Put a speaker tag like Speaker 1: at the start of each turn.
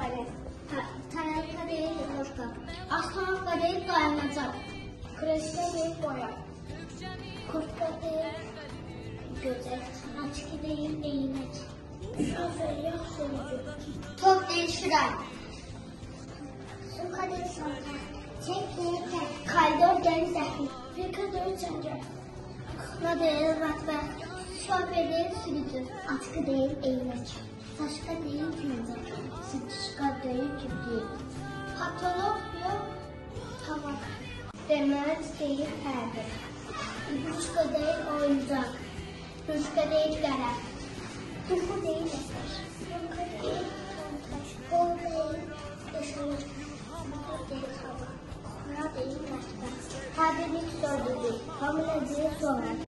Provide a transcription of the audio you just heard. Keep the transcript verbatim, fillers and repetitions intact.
Speaker 1: fare. Tarafta değil yumurta. Aslanlıkta değil dayanacak. Kreşte değil boya. Kurtta değil göze. Açık değil değnek. Söz yok sözcük. Top değil şuray. Suka değil salta. Çek değil tek. Kaldır değil zehir. Fırka değil çancı. Kukla değil matbaa. Şoför değil sürücü. Atkı değil eğleç. Taşka değil gündür. Sıçka değil küpü. Patolog yok. Tavak. Demet değil perde. İpuçka değil oyuncak. Rüzgar değil garak. Tufu değil eser. Yunka değil tontaş. Kol değil yaşanır. Sıkı değil hava. Kura değil başka. Tabilik sordu değil. Hamile değil sorar.